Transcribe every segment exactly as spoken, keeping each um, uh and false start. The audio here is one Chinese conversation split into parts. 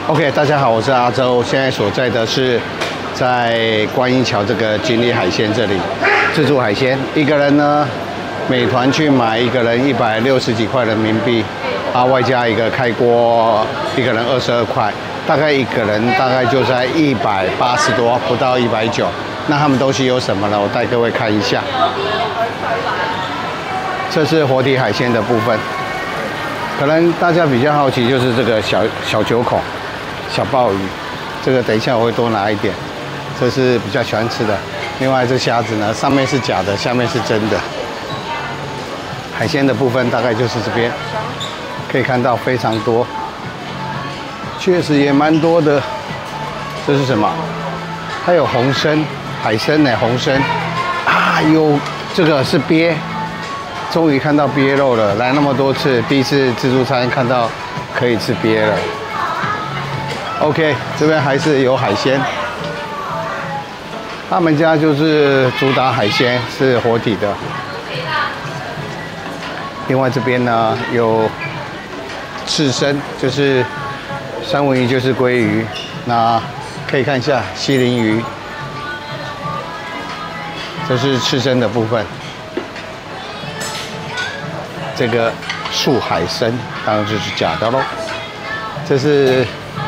OK， 大家好，我是阿周，现在所在的是在观音桥这个锦里海鲜这里，自助海鲜，一个人呢，美团去买一个人一百六十几块人民币，啊，外加一个开锅，一个人二十二块，大概一个人大概就在一百八十多，不到一百九。那他们东西有什么呢？我带各位看一下，这是活体海鲜的部分，可能大家比较好奇就是这个小小九孔。小鲍鱼，这个等一下我会多拿一点，这是比较喜欢吃的。另外这虾子呢，上面是假的，下面是真的。海鲜的部分大概就是这边，可以看到非常多，确实也蛮多的。这是什么？还有红参，海参呢，红参啊，有这个是鳖，终于看到鳖肉了。来那么多次，第一次自助餐看到可以吃鳖了。OK， 这边还是有海鲜，他们家就是主打海鲜，是活体的。另外这边呢有刺身，就是三文鱼，就是鲑鱼。那可以看一下西林鱼，这是刺身的部分。这个素海参当然就是假的咯，这是。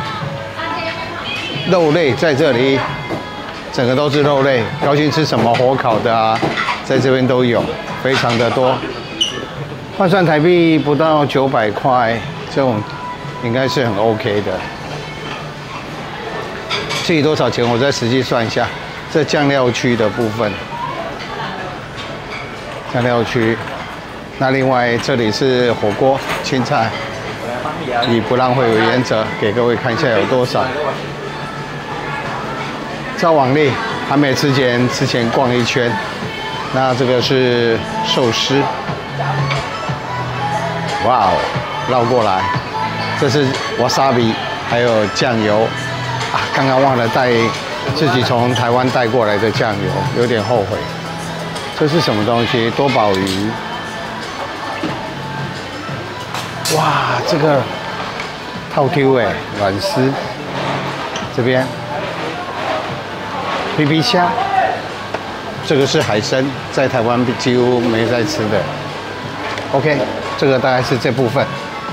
肉类在这里，整个都是肉类。高兴吃什么火烤的啊，在这边都有，非常的多。换算台币不到九百块，这种应该是很 OK 的。至于多少钱，我再实际算一下。这酱料区的部分，酱料区。那另外这里是火锅青菜，以不浪费为原则，给各位看一下有多少。照往例，还没吃前之前逛一圈。那这个是寿司，哇哦，绕过来，这是 wasabi， 还有酱油啊，刚刚忘了带自己从台湾带过来的酱油，有点后悔。这是什么东西？多宝鱼，哇，这个套 Q 哎，软丝，这边。皮皮虾，这个是海参，在台湾几乎没在吃的。OK， 这个大概是这部分。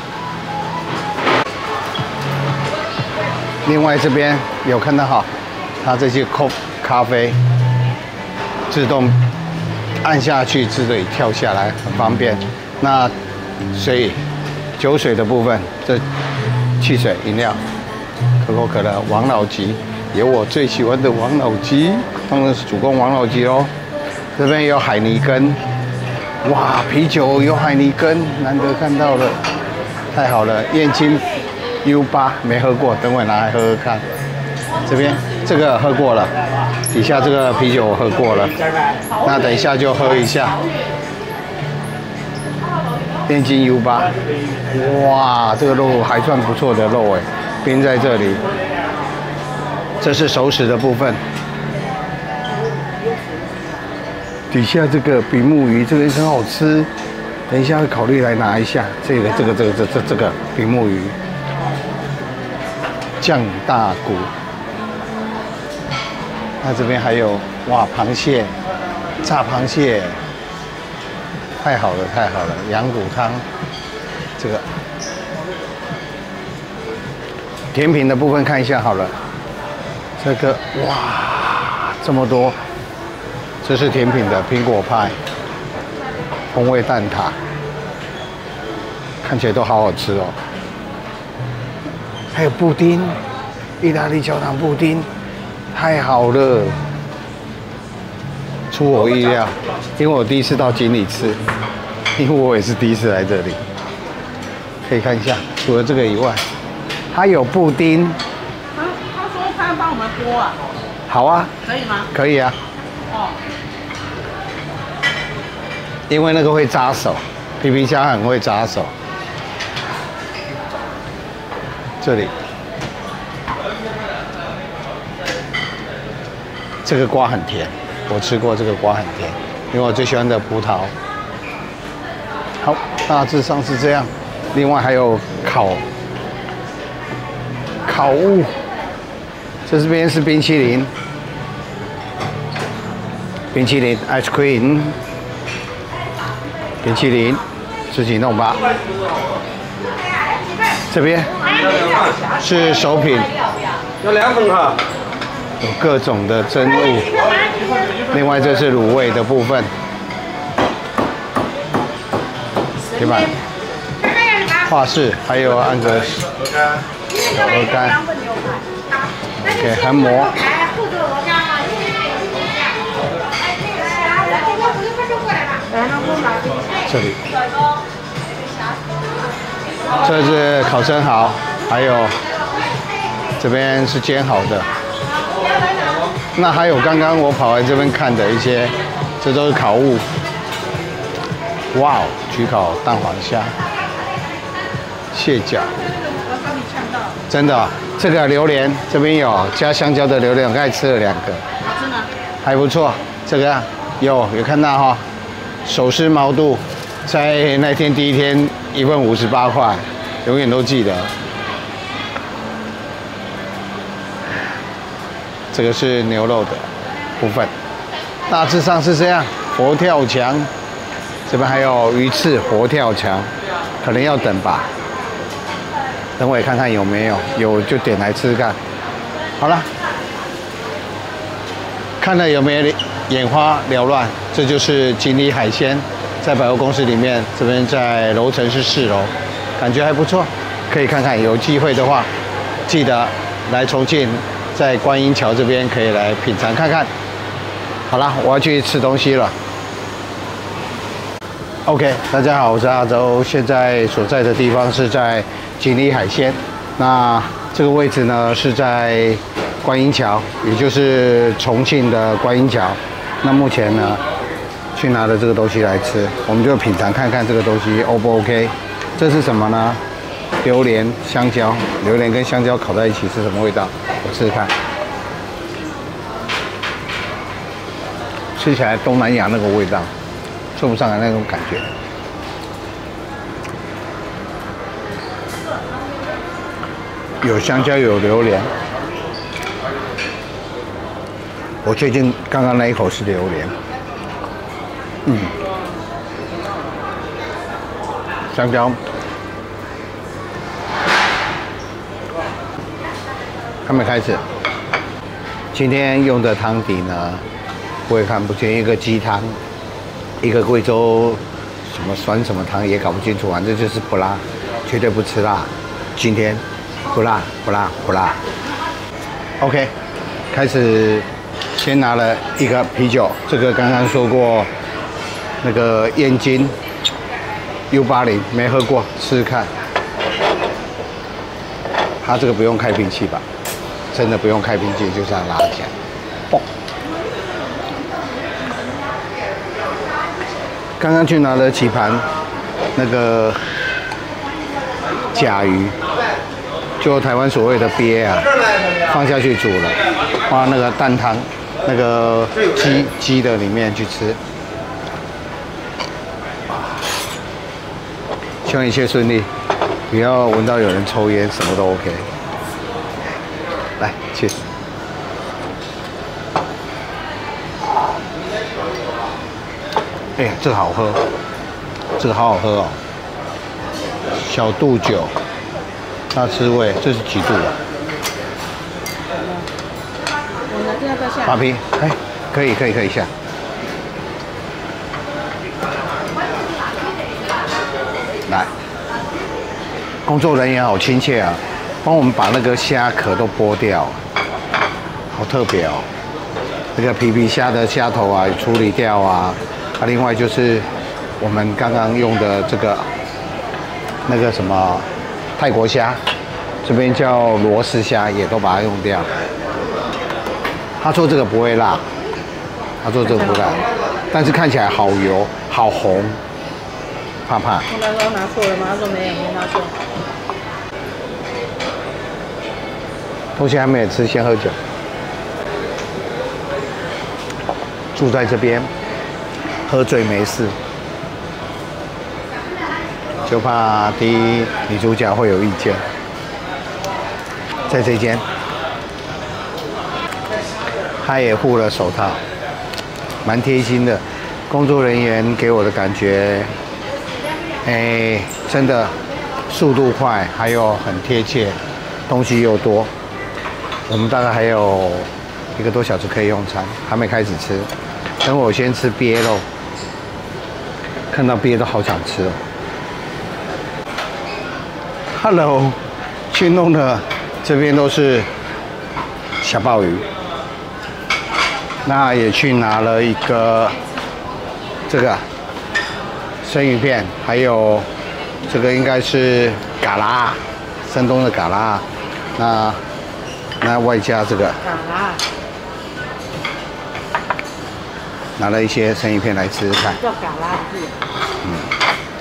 另外这边有看到哈，它这些 cup 咖啡，自动按下去自己跳下来，很方便。那水酒水的部分，这汽水饮料，可口可乐、王老吉。有我最喜欢的王老吉，当然是主攻王老吉喽。这边有海尼根，哇，啤酒有海尼根，难得看到了，太好了。燕青 U 八没喝过，等会拿来喝喝看。这边这个喝过了，底下这个啤酒我喝过了，那等一下就喝一下。燕青 U 八，哇，这个肉还算不错的肉哎，冰在这里。这是熟食的部分，底下这个比目鱼，这个很好吃，等一下会考虑来拿一下。这个、这个、这个、这、这、这个比目鱼，酱大骨。那这边还有哇，螃蟹，炸螃蟹，太好了，太好了，羊骨汤，这个甜品的部分看一下好了。这个哇，这么多！这是甜品的苹果派、风味蛋挞，看起来都好好吃哦。还有布丁，意大利焦糖布丁，太好了，出我意料，因为我第一次到锦里吃，因为我也是第一次来这里。可以看一下，除了这个以外，还有布丁。 他帮我们剥啊？ 好啊。 可以吗？ 可以啊。哦。因为那个会扎手，皮皮虾很会扎手。这里。这个瓜很甜，我吃过这个瓜很甜，因为我最喜欢的葡萄。好，大致上是这样。另外还有烤烤物，这边是冰淇淋，冰淇淋 ice cream， 冰淇淋自己弄吧。这边是手品， 要两份哈。 有各种的蒸物。另外这是卤味的部分，铁板、华式，还有安格斯、小鹅肝。OK， 韩模。这里，这是烤生蚝，还有这边是煎好的。那还有刚刚我跑来这边看的一些，这都是烤物。哇哦，焗烤蛋黄虾、蟹脚，真的、哦，这个榴莲这边有加香蕉的榴莲，我刚才吃了两个， 真的还不错。这个有有看到哈、哦，手撕毛肚，在那天第一天一份五十八块，永远都记得。这个是牛肉的部分，大致上是这样。佛跳墙，这边还有鱼翅佛跳墙，可能要等吧。等我也看看有没有，有就点来吃吃看。好了，看了有没有眼花缭乱？这就是锦里海鲜，在百货公司里面，这边在楼层是四楼，感觉还不错，可以看看。有机会的话，记得来重庆。在观音桥这边可以来品尝看看。好了，我要去吃东西了。OK， 大家好，我是阿周，现在所在的地方是在锦里海鲜。那这个位置呢是在观音桥，也就是重庆的观音桥。那目前呢，去拿了这个东西来吃，我们就品尝看看这个东西 O 不 OK？ 这是什么呢？榴莲、香蕉，榴莲跟香蕉烤在一起是什么味道？我试试看，吃起来东南亚那个味道，说不上来那种感觉。有香蕉，有榴莲。我最近刚刚那一口是榴莲，嗯，香蕉。还没开始。今天用的汤底呢，我也看不清，一个鸡汤，一个贵州什么酸什么汤也搞不清楚，反正就是不辣，绝对不吃辣。今天不辣不辣不辣。OK， 开始先拿了一个啤酒，这个刚刚说过那个燕京 U 八零没喝过，试试看。它这个不用开瓶器吧？真的不用开瓶器，就这样拉起来，嘣！刚刚去拿了几盘那个甲鱼，就台湾所谓的鳖啊，放下去煮了，放那个蛋汤，那个鸡鸡的里面去吃。希望一切顺利，不要闻到有人抽烟，什么都 OK。来，切。哎呀，这个好喝，这个好好喝哦。小度酒，大滋味，这是几度啊？八瓶，哎，可以，可以，可以下。来，工作人员好亲切啊，帮我们把那个虾壳都剥掉，好特别哦。这个皮皮虾的虾头啊，处理掉啊。啊，另外就是我们刚刚用的这个那个什么泰国虾，这边叫罗氏虾，也都把它用掉。他说这个不会辣，他说这个不辣，但是看起来好油，好红，怕怕。 我刚刚拿错了吗？他说没有，没拿错。 东西还没有吃，先喝酒。住在这边，喝醉没事，就怕第一女主角会有意见。 在这间，他也护了手套，蛮贴心的。工作人员给我的感觉，哎，真的速度快，还有很贴切，东西又多。我们大概还有一个多小时可以用餐，还没开始吃。等我先吃鳖肉，看到鳖都好想吃哦。Hello， 去弄的这边都是小鲍鱼，那也去拿了一个这个生鱼片，还有这个应该是嘎啦，山东的嘎啦，那那外加这个嘎啦， 拿了一些生鱼片来吃吃看。 叫嘎啦是。嗯。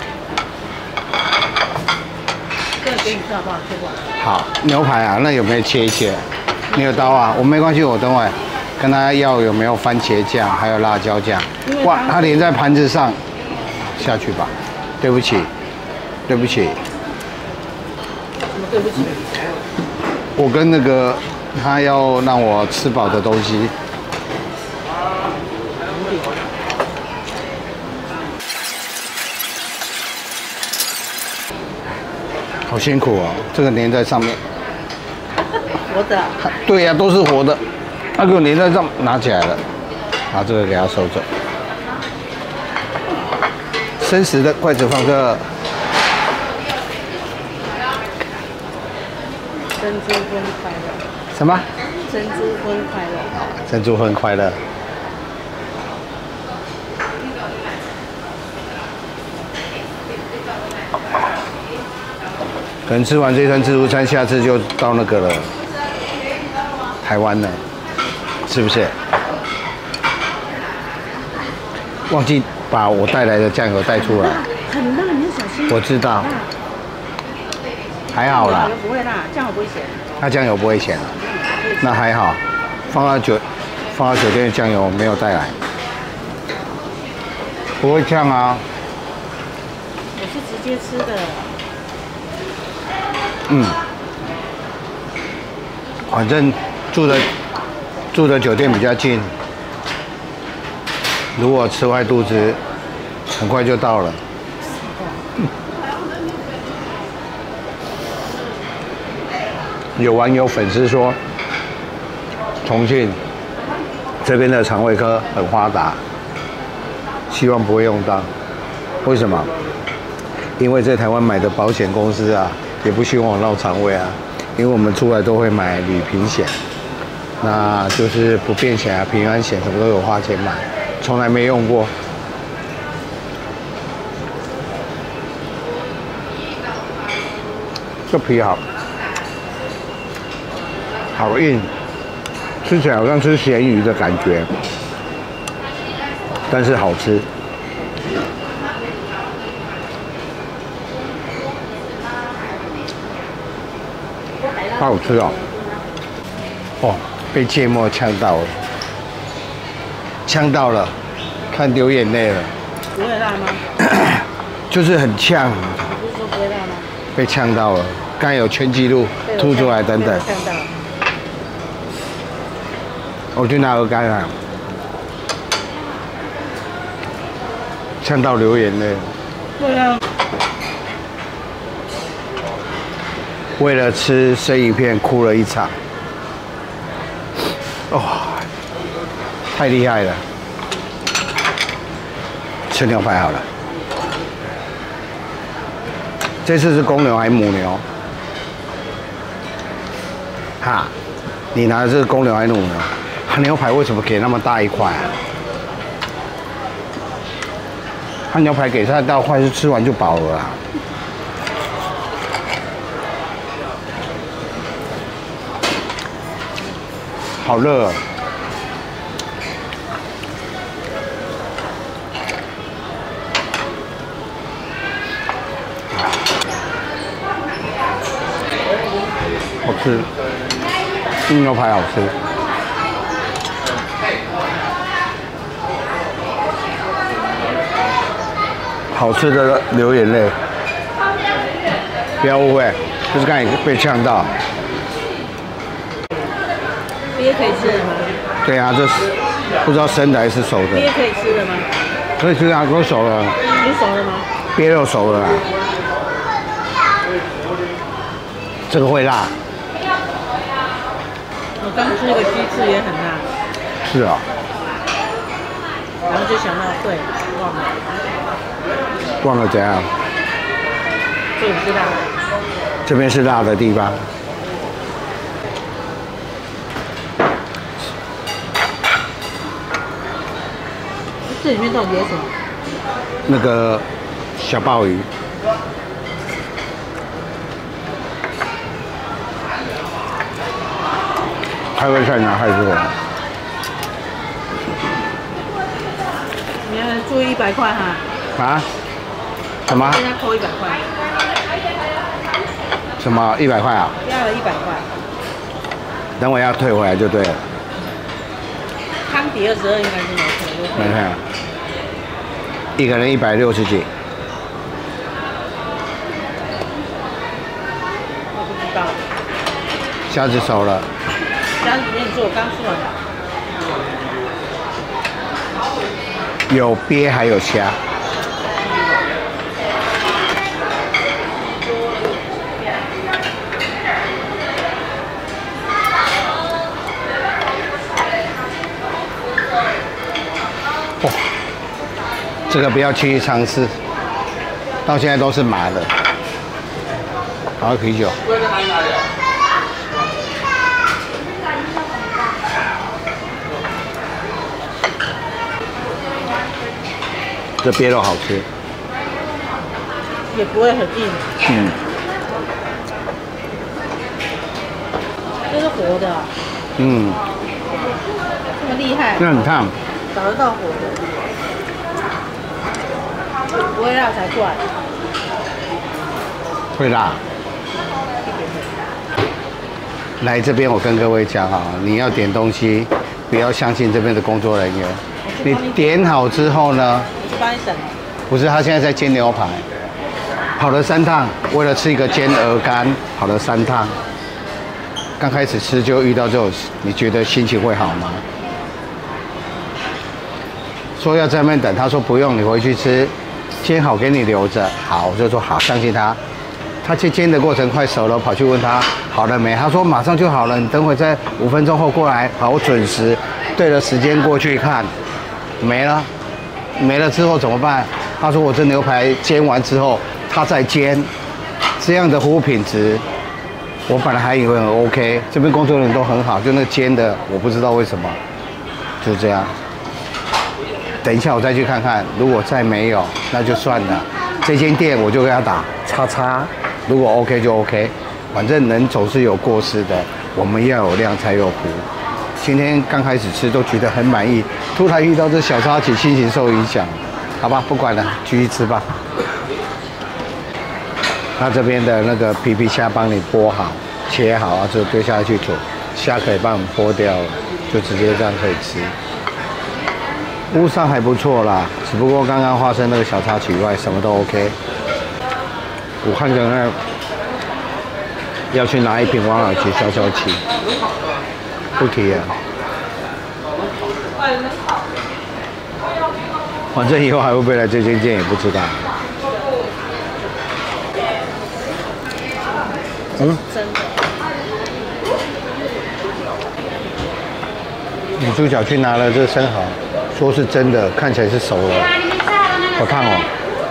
这个给你吃好不好？吃过。好， 牛排啊，那有没有切一切？你有刀啊？我没关系，我等会跟他要有没有番茄酱，还有辣椒酱。哇，它连在盘子上，下去吧。对不起，对不起。 什么对不起？ 我跟那个他要让我吃饱的东西。好辛苦哦，这个粘在上面。 活的。 对呀、啊，都是活的。那个粘在上，拿起来了，把这个给它收走。生食的筷子放这。 珍珠婚快乐。 什么？ 珍珠婚快乐。 好，珍珠婚快乐。可能吃完这餐自助餐，下次就到那个了，台湾了，是不是？忘记把我带来的酱油带出来。 很辣，你要小心。 我知道。还好啦。 不会辣，酱油不会咸。 它酱油不会咸，那还好。放到酒，放到酒店的酱油没有带来，不会呛啊。 我是直接吃的。 嗯，反正住的住的酒店比较近，如果吃坏肚子，很快就到了。有网友粉丝说，重庆这边的肠胃科很发达，希望不会用到。为什么？因为在台湾买的保险公司啊。也不希望我闹肠胃啊，因为我们出来都会买旅平险，那就是不便险啊、平安险什么都有花钱买，从来没用过。这皮好，好硬，吃起来好像吃咸鱼的感觉，但是好吃。好好吃哦！哦，被芥末呛到了，呛到了，看流眼泪了。 不会辣吗？ 就是很呛。 你不是说不会辣吗？ 被呛到了，刚才有全纪录吐出来等等。 呛到。 我去拿鹅肝啊，呛到流眼泪。 对啊。 为了吃生鱼片哭了一场，哦，太厉害了！吃牛排好了，这次是公牛还是母牛？哈，你拿的是公牛还是母牛？它牛排为什么给那么大一块啊？它牛排给太大块，是吃完就饱了啊。好热哦！好吃，嗯，牛排好吃。好吃的流眼泪，不要误会，就是刚才被呛到。 鳖可以吃的吗？ 对啊，这是不知道生的还是熟的。 鳖可以吃的吗？ 可以吃啊，都熟了。 已经熟了吗？ 鳖肉熟了啦。这个会辣。 我刚吃那个鸡翅也很辣。 是啊、 然后就想到对，忘了， 忘了怎样？ 这里是辣的。 这边是辣的地方。 这里面到底有什么？ 那个小鲍鱼。开胃菜呢还是我？ 你要注意一百块哈。 啊？什么？ 现在扣一百块。 什么一百块啊？ 压了一百块。 等我要退回来就对了。 汤底二十二应该是没错。 没看，一个人一百六十几。 我不知道。 虾子熟了。 虾子里面是我刚吃完的。 有鳖还有虾。哦，这个不要轻易尝试，到现在都是麻的。好，啤酒。这鳖肉好吃， 也不会很硬。 嗯， 这是活的、啊。 嗯， 这么厉害。 这很烫。 找得到活的，不会辣才怪。 会辣。来这边，我跟各位讲啊，你要点东西，不要相信这边的工作人员。你点好之后呢？ 我去帮你等。 不是，他现在在煎牛排，跑了三趟，为了吃一个煎鹅肝，跑了三趟。刚开始吃就遇到这种，你觉得心情会好吗？说要在那边等，他说不用，你回去吃，煎好给你留着。好，我就说好，相信他。他去煎的过程快熟了，跑去问他好了没？他说马上就好了，你等会在五分钟后过来，好准时。对了，时间过去看，没了，没了之后怎么办？他说我这牛排煎完之后，他再煎，这样的服务品质，我本来还以为很 OK， 这边工作人员都很好，就那煎的，我不知道为什么，就这样。等一下我再去看看，如果再没有，那就算了。这间店我就给他打叉叉，如果 OK 就 OK， 反正人总是有过失的，我们要有量才有福。今天刚开始吃都觉得很满意，突然遇到这小插曲，心情受影响。好吧，不管了，继续吃吧。他这边的那个皮皮虾帮你剥好、切好啊，就丢下去煮。虾可以帮我们剥掉了，就直接这样可以吃。屋上还不错啦，只不过刚刚发生那个小插曲以外，什么都 OK。我看着那要去拿一瓶王老吉消消气，不提了。反正以后还会不会来这间店也不知道。嗯。 真的。 女主角去拿了这生蚝，说是真的，看起来是熟了，好烫哦。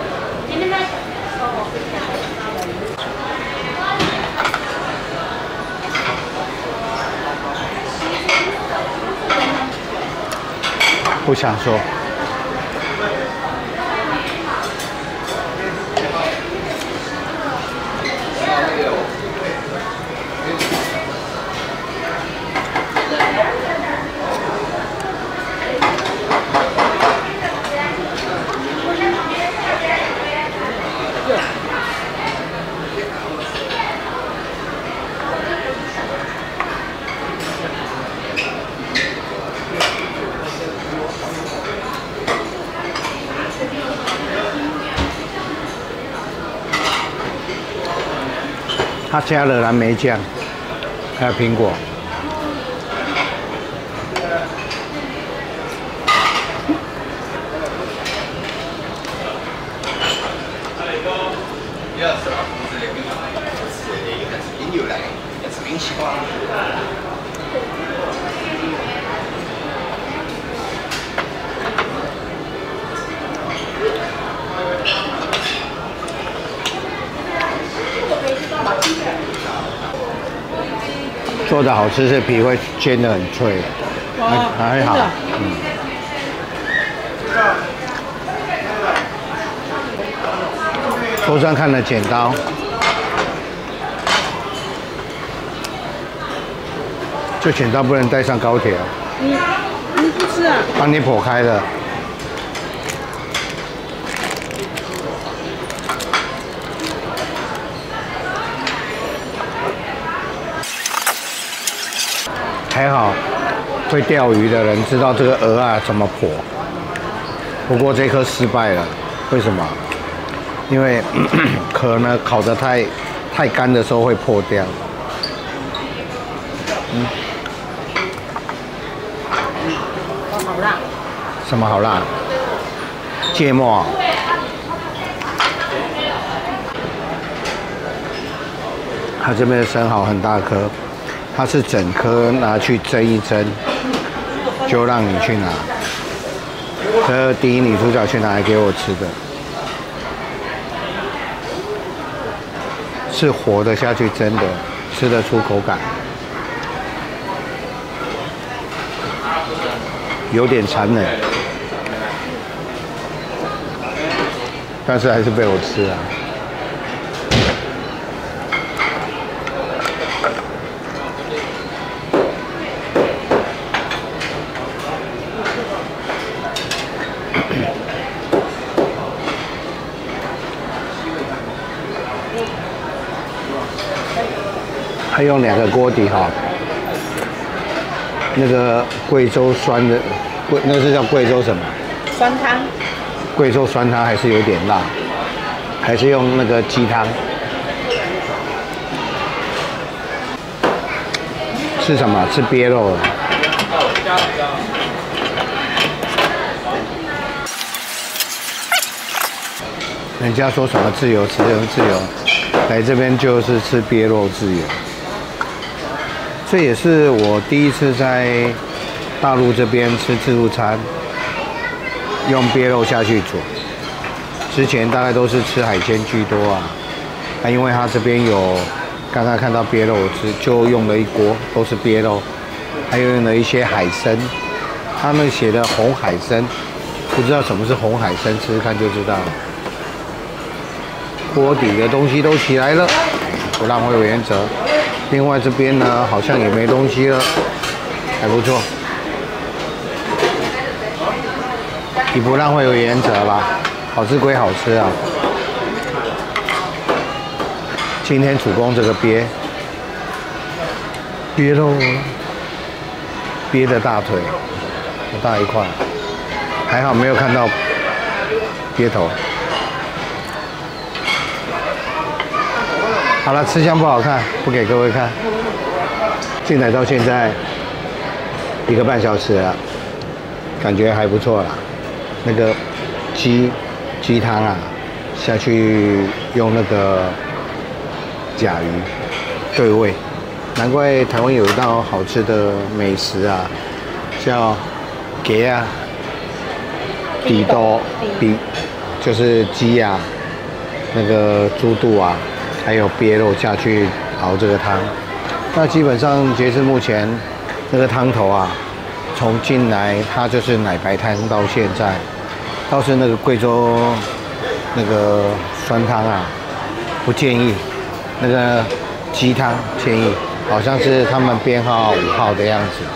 不想说。它加了蓝莓酱，还有苹果。 做的好吃是皮会煎的很脆， 哇， 还好，嗯。桌上看了剪刀，这剪刀不能带上高铁哦。 你你不吃啊？ 帮你剖开的。还好，会钓鱼的人知道这个鹅啊怎么剖。不过这颗失败了，为什么？因为咳咳壳呢烤得太太干的时候会破掉。嗯。 好辣。 什么好辣？芥末。它这边的生蚝很大颗。它是整颗拿去蒸一蒸，就让你去拿。这第一女主角去拿来给我吃的，是活的下去蒸的，吃得出口感，有点残忍，但是还是被我吃了。还用两个锅底哈，那个贵州酸的贵，那是叫贵州什么？ 酸汤。 贵州酸汤还是有点辣，还是用那个鸡汤。吃什么？吃鳖肉了。人家说什么自由、自由、自由，来这边就是吃鳖肉自由。这也是我第一次在大陆这边吃自助餐，用鳖肉下去煮。之前大概都是吃海鲜居多啊，啊，因为它这边有刚刚看到鳖肉，我吃就用了一锅都是鳖肉，还有用了一些海参，他们写的红海参，不知道什么是红海参，吃吃看就知道了。锅底的东西都起来了，不浪费原则。另外这边呢，好像也没东西了，还不错。以不浪费为原则吧，好吃归好吃啊。今天主攻这个鳖，鳖肉，鳖的大腿，好大一块，还好没有看到鳖头。好了，吃相不好看，不给各位看。进来到现在一个半小时了，感觉还不错啦。那个鸡鸡汤啊，下去用那个甲鱼对味，难怪台湾有一道好吃的美食啊，叫鸡啊，底多底，就是鸡啊，那个猪肚啊。还有鳖肉下去熬这个汤，那基本上截至目前，那个汤头啊，从进来它就是奶白汤到现在，倒是那个贵州那个酸汤啊，不建议，那个鸡汤建议，好像是他们编号五号的样子，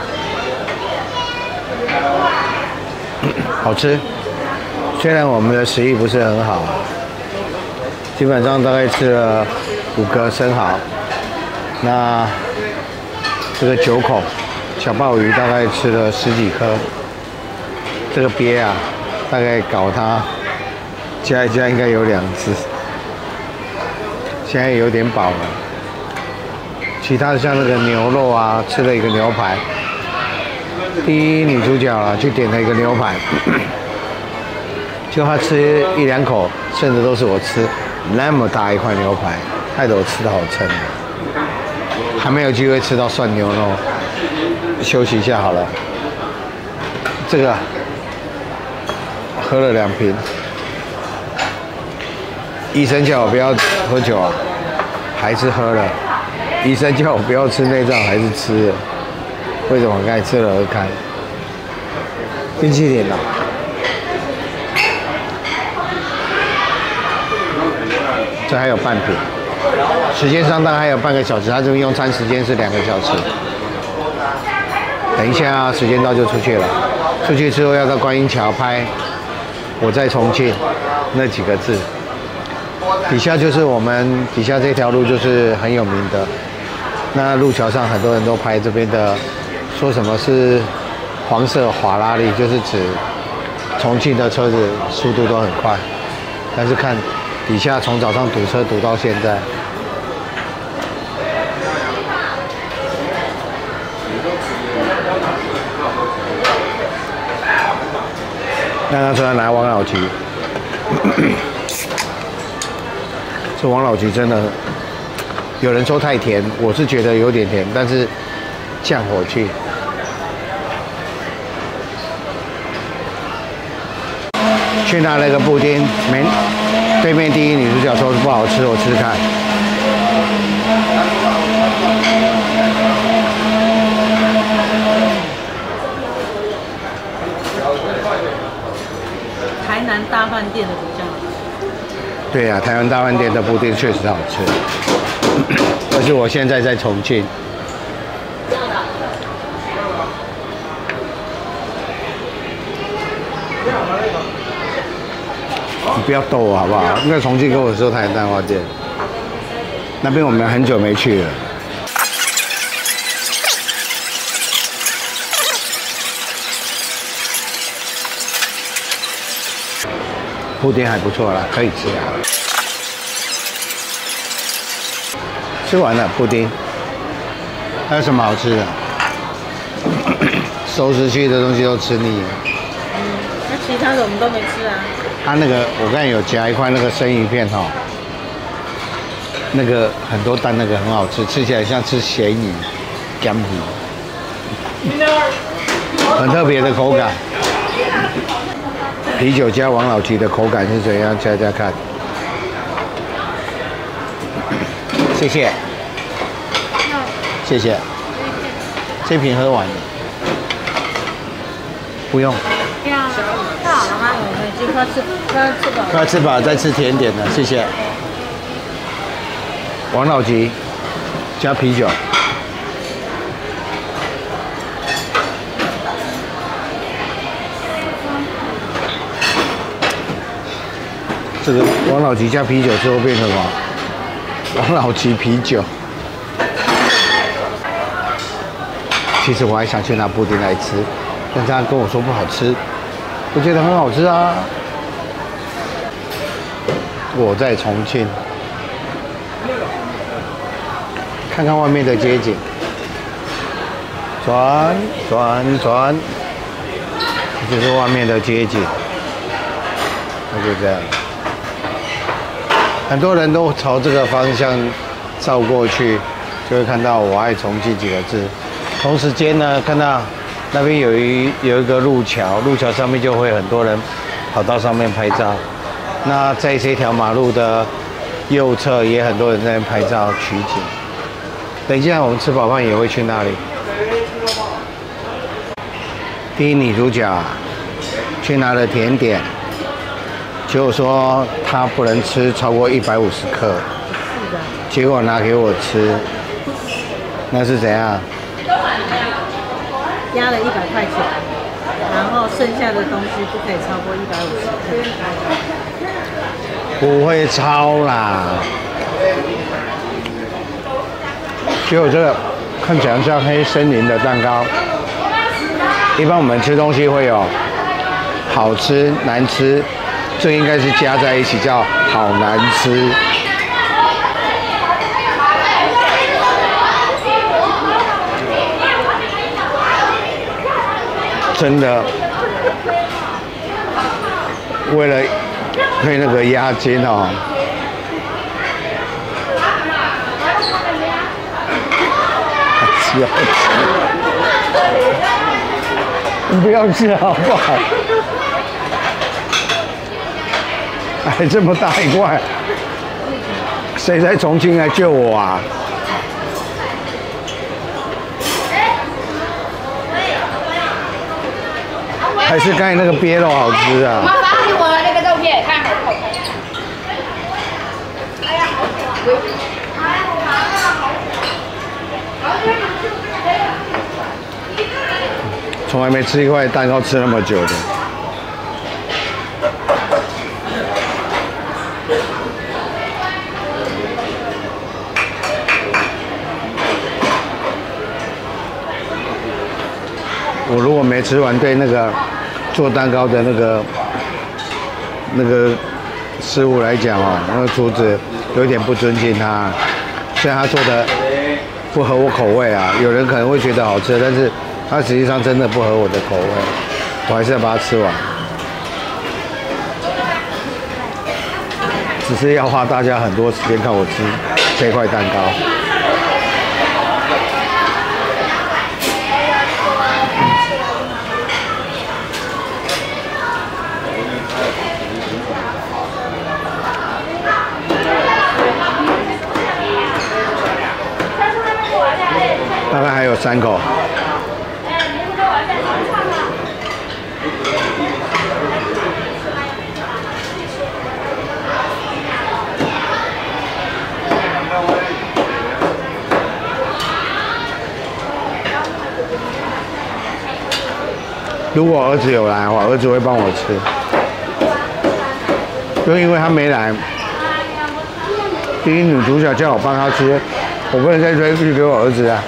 好吃。虽然我们的食欲不是很好。基本上大概吃了五个生蚝，那这个九孔小鲍鱼大概吃了十几颗，这个鳖啊，大概搞它加一加应该有两只，现在有点饱了。其他的像那个牛肉啊，吃了一个牛排，第一女主角啊去点了一个牛排，就她吃一两口，剩的都是我吃。 那么大一块牛排，害得我吃得好撑，还没有机会吃到涮牛肉，休息一下好了。这个喝了两瓶，医生叫我不要喝酒啊，还是喝了；医生叫我不要吃内脏，还是吃了。为什么刚才吃了而开？冰淇淋啊！这还有半瓶，时间上大概还有半个小时，他这边用餐时间是两个小时。等一下时间到就出去了，出去之后要到观音桥拍我在重庆那几个字。底下就是我们底下这条路就是很有名的，那路桥上很多人都拍这边的，说什么是黄色法拉利，就是指重庆的车子速度都很快，但是看底下从早上堵车堵到现在。那他突然来王老吉，这王老吉真的，有人说太甜，我是觉得有点甜，但是降火气。去拿了个布丁，没对面第一女主角说不好吃，我吃吃看。 台南大饭店的比较好吃。 对呀、啊，台湾大饭店的布丁确实好吃，但是我现在在重庆。你不要逗我好不好？因为重庆跟我说台南蛋花店，那边我们很久没去了。布丁还不错啦，可以吃啊。吃完了布丁，还有什么好吃的？熟食区的东西都吃腻了。 嗯，那其他的我们都没吃啊。 它那个我刚才有夹一块那个生鱼片哈、哦，那个很多蛋，那个很好吃，吃起来像吃咸鱼、干皮，很特别的口感。啤酒加王老吉的口感是怎样？加加看。谢谢，谢谢。这瓶喝完了，不用。 这样太好了吗？我们已经快吃快吃饱了。 快吃饱再吃甜点了，谢谢。王老吉加啤酒。这个王老吉加啤酒之后变成什么？王老吉啤酒。其实我还想去拿布丁来吃，但他跟我说不好吃，我觉得很好吃啊。我在重庆，看看外面的街景，转转转，这就是外面的街景，那就这样。很多人都朝这个方向照过去，就会看到"我爱重庆"几个字。同时间呢，看到那边有一有一个路桥，路桥上面就会很多人跑到上面拍照。那在这条马路的右侧也很多人在那边拍照取景。等一下我们吃饱饭也会去那里。第一女主角去拿了甜点。结果说他不能吃超过一百五十克， 是的。 结果拿给我吃，那是怎样？ 压了一百块钱，然后剩下的东西不可以超过一百五十克。 不会超啦。结果这个看起来像黑森林的蛋糕。一般我们吃东西会有好吃、难吃。这应该是加在一起叫好难吃。真的，为了配那个押金哦， 要吃，你不要吃好不好？哎，这么大一块，谁在重庆来救我啊？还是刚才那个鳖肉好吃啊！ 妈发给我那个照片，看好不好看？哎呀，好贵！哎呀，我麻烦了，好。 从来没吃一块蛋糕吃那么久的。我如果没吃完，对那个做蛋糕的那个那个师傅来讲哦，那个厨子有点不尊敬他。虽然他做的不合我口味啊，有人可能会觉得好吃，但是它实际上真的不合我的口味，我还是要把它吃完。只是要花大家很多时间看我吃这块蛋糕。大概还有三口。如果儿子有来的话，儿子会帮我吃，就因为他没来，第一女主角叫我帮他吃，我不能再推去给我儿子啊。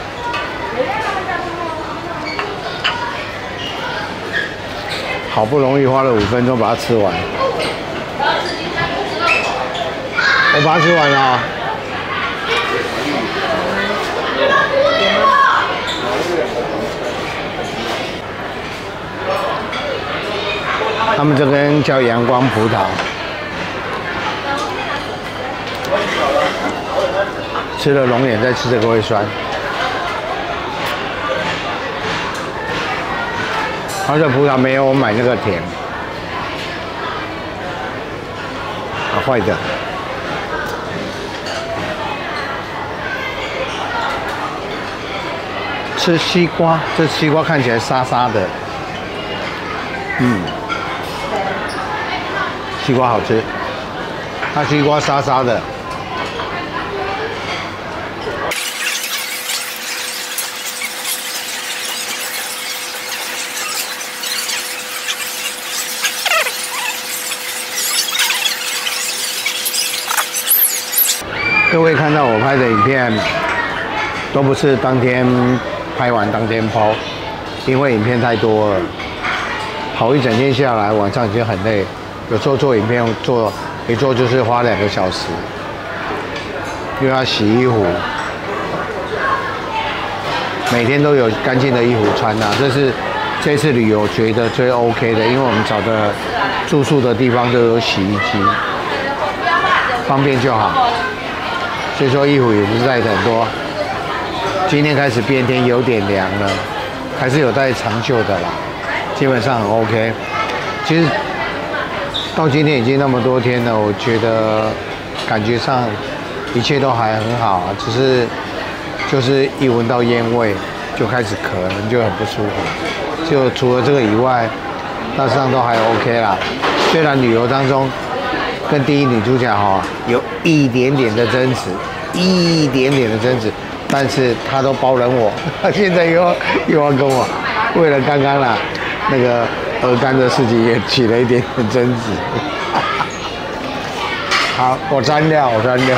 好不容易花了五分钟把它吃完，我把它吃完了、哦。他们这边叫阳光葡萄，吃了龙眼再吃这个会酸。它的葡萄没有我买那个甜，啊，坏的。吃西瓜，这西瓜看起来沙沙的，嗯，西瓜好吃，它西瓜沙沙的。各位看到我拍的影片，都不是当天拍完当天po，因为影片太多了，跑一整天下来，晚上已经很累。有时候做影片做一做就是花两个小时，又要洗衣服，每天都有干净的衣服穿啊，这是这次旅游觉得最 OK 的，因为我们找的住宿的地方都有洗衣机，方便就好。所以说衣服也不是带很多，今天开始变天有点凉了，还是有带长袖的啦，基本上很 OK。其实到今天已经那么多天了，我觉得感觉上一切都还很好啊，只是就是一闻到烟味就开始咳，人就很不舒服。就除了这个以外，大致上都还 OK 啦。虽然旅游当中跟第一女主角哈有一点点的争执，一点点的争执，但是她都包容我，她现在又又要跟我为了刚刚啦那个鹅肝的事情也起了一点点争执。好，我删掉，我删掉。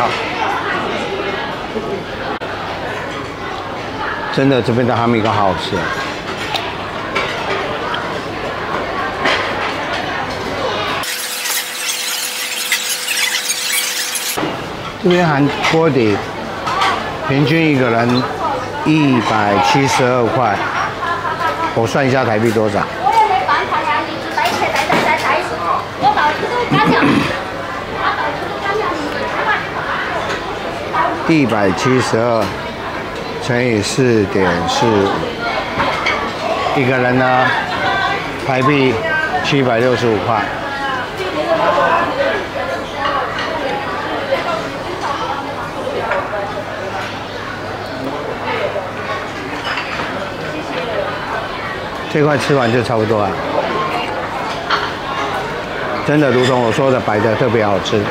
真的，这边的哈密瓜好好吃。这边含锅底，平均一个人一百七十二块。我算一下台币多少？一百七十二乘乘以四点四五，一个人呢，台币七百六十五块。这块吃完就差不多了，真的如同我说的，白的特别好吃。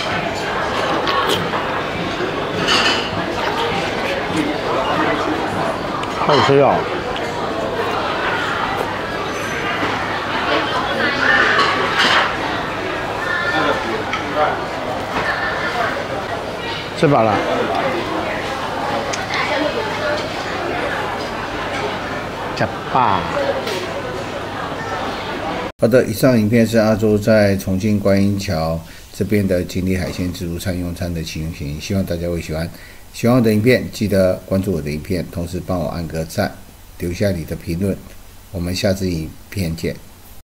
好吃哦！吃饱了。吃饱。好的，以上影片是阿周在重庆观音桥这边的锦鲤海鲜自助餐用餐的情形，希望大家会喜欢。喜欢我的影片，记得关注我的影片，同时帮我按个赞，留下你的评论。我们下次影片见。